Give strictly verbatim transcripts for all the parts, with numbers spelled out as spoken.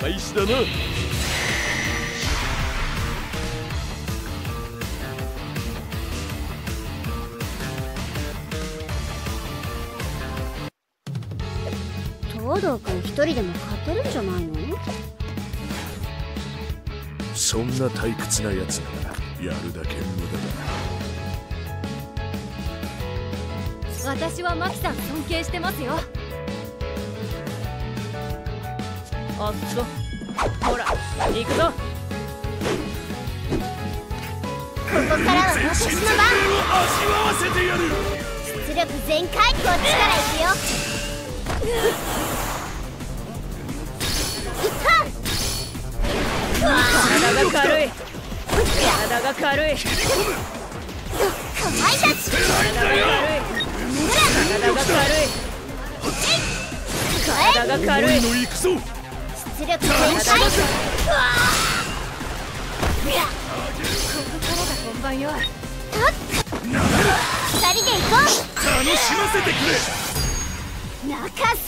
開始だな。 東堂君一人でも勝てるんじゃないの？ そんな退屈なやつならやるだけ無駄だ。 私はマキさん尊敬してますよ。あっそ、ほら行くぞ。 ここからは私の番。 味わわせてやる。 出力全開。こっちから行くよ。 体が軽い。体が軽い。 かまいたち。 体が軽い。体が軽い。体が軽い。 の行くぞ。 出力全開。 ここからが本番よ。 二人で行こう。 楽しませてくれ。 泣かす。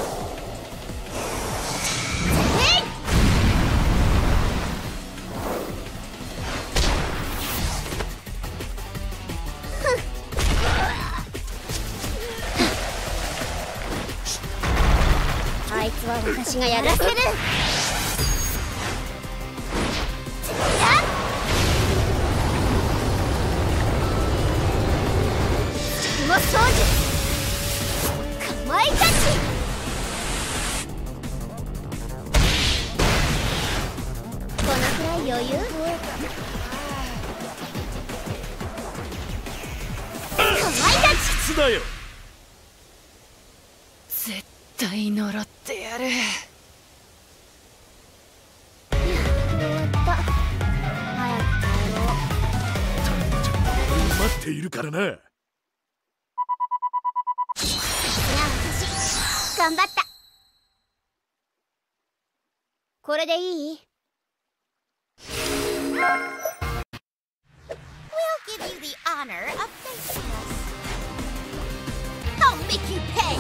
あいつは私がやらせる。も掃除。かまいたち。このくらい余裕。かまいたち。 つだよ。 絶対呪ってやる。 終わった。早く帰ろう。 待っているからな。 頑張った。これでいい？ We'll give you the honor of facing us. I'll make you pay.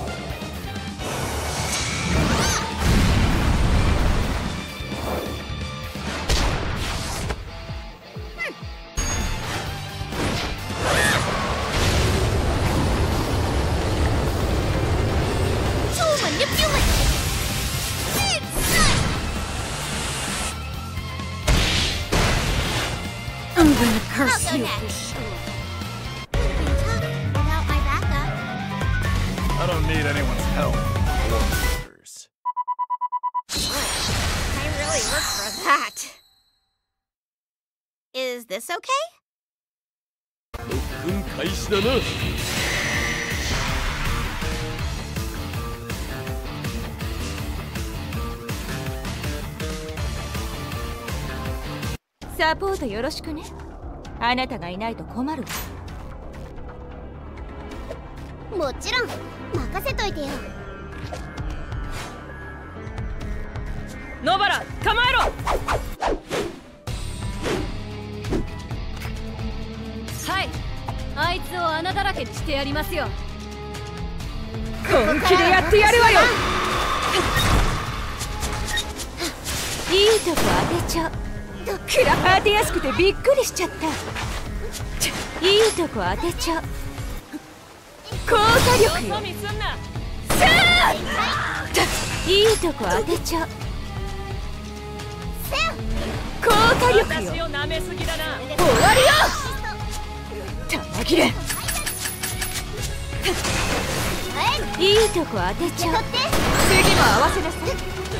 I'm gonna curse I'll go you. next. Would have been tough without my backup. I don't need anyone's help or orders. I really worked for that. Is this okay? 特訓開始だな。 サポートよろしくね。あなたがいないと困るわ。 もちろん任せといてよ。 野原構えろ。はい、あいつを穴だらけにしてやりますよ。本気でやってやるわよ。いいとこ当てちゃう。くら当てやすくてびっくりしちゃった。いいとこ当てちゃう。効果力よ。さあいいとこ当てちゃう。効果力よ。終わりよ。玉切れ。いいとこ当てちゃう。次も合わせなさい。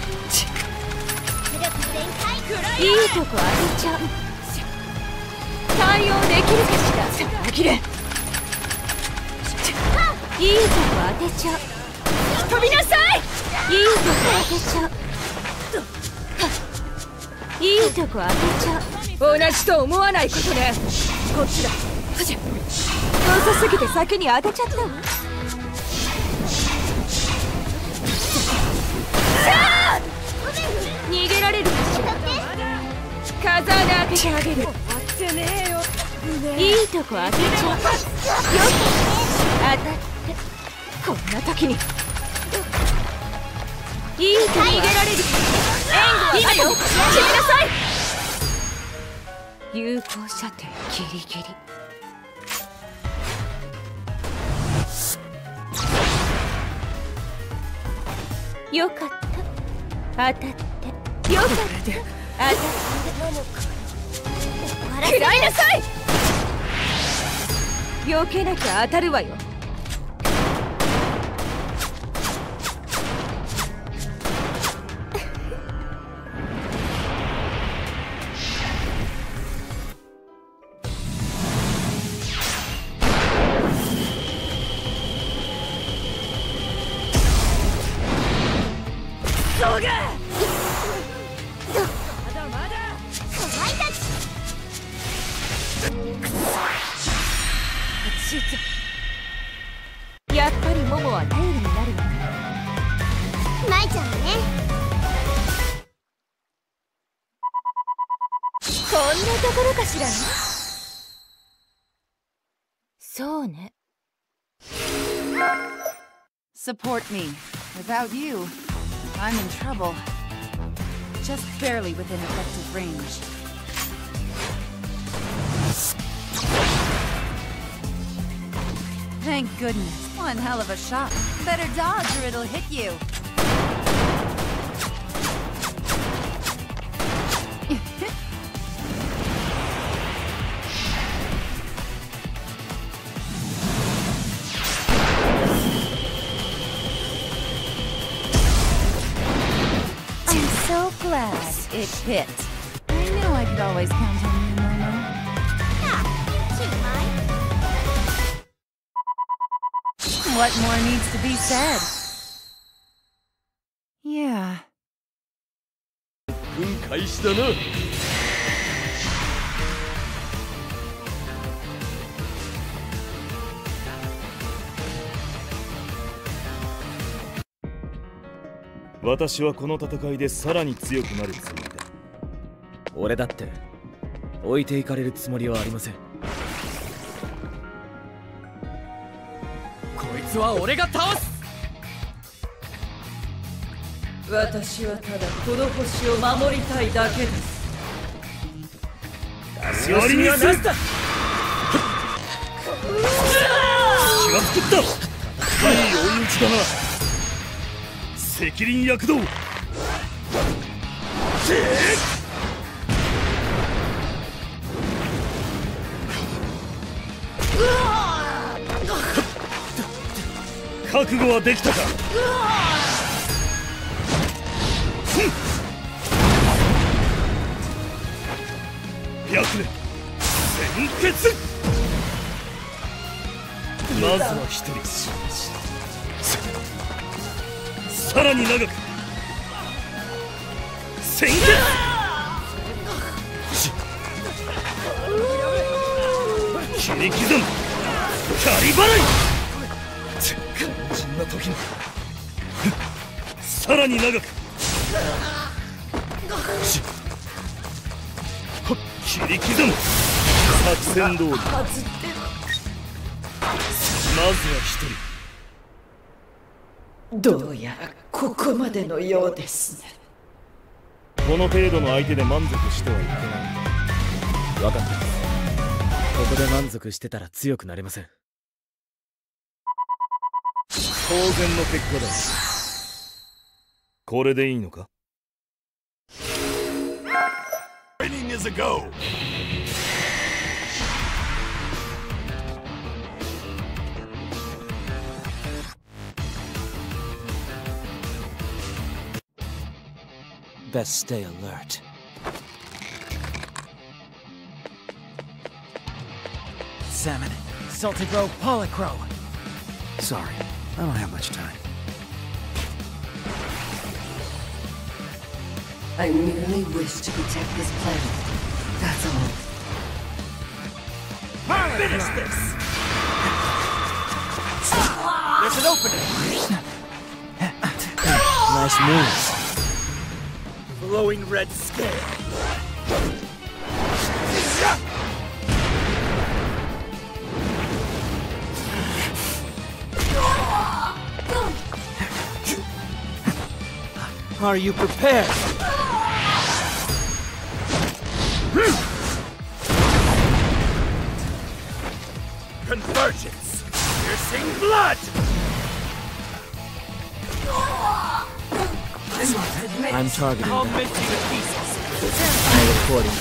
いいとこ当てちゃう。対応できるかしら。玉切れ。いいとこ当てちゃう。飛びなさい。いいとこ当てちゃう。いいとこ当てちゃう。同じと思わないことね。こっちだ。遅すぎて先に当てちゃったわ。逃げられるかしら。風穴開けてあげる。いいとこ当てちゃう。よし当たって。こんな時にいいとこ逃げられる。 有効射程ギリギリ。よかった、当たってよかった、当たって食らいなさい。避けなきゃ当たるわよ。そうがまだまだお前たちやっぱりモモは頼りになるわ。 舞ちゃんね。 こんなところかしらね。そうね。 Support me. Without you, I'm in trouble. Just barely within effective range. Thank goodness. One hell of a shot. Better dodge or it'll hit you. I'm so glad it hit. I knew I could always count on you, Momo. Yeah, you too, Mai. What more needs to be said? Yeah. 軍開始だな。私はこの戦いでさらに強くなるつもりだ。 俺だって置いていかれるつもりはありません。 こいつは俺が倒す。 私はただこの星を守りたいだけです。 足割りにはなった。気は作った。いい追い打ちだな。責任躍動。覚悟はできたか。白熱鮮血。まずは一人、さらに長く鮮血。切り刻む狩り払い。肝心な時にさらに長く切り刻む作戦通り。まずは一人。どうやらここまでのようですね。 この程度の相手で満足してはいけない。 分かってます。ここで満足してたら強くなれません。 当然の結果だ。これでいいのか。Training is a go. Best stay alert. Salmon, Salted Roe, Polycrow. Sorry, I don't have much time. I merely wish to protect this planet. That's all. Finish this! There's an opening! Nice moves. Glowing red scale. Are you prepared? Convergence! Piercing blood! I'm targeting I'll them. make you to pieces. I'm reporting.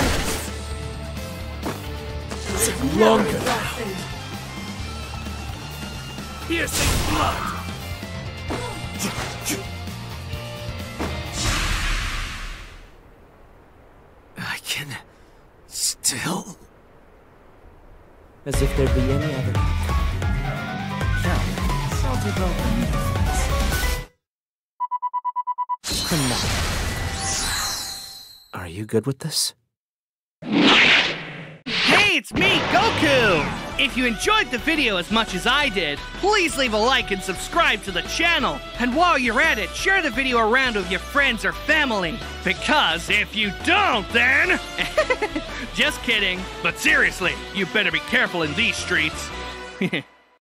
Longer now. Piercing blood! I can still. As if there'd be any other. Count. Salty broken. Come on. Are you good with this? Hey, it's me, Goku! If you enjoyed the video as much as I did, please leave a like and subscribe to the channel. And while you're at it, share the video around with your friends or family. Because if you don't, then... Just kidding. But seriously, you better be careful in these streets.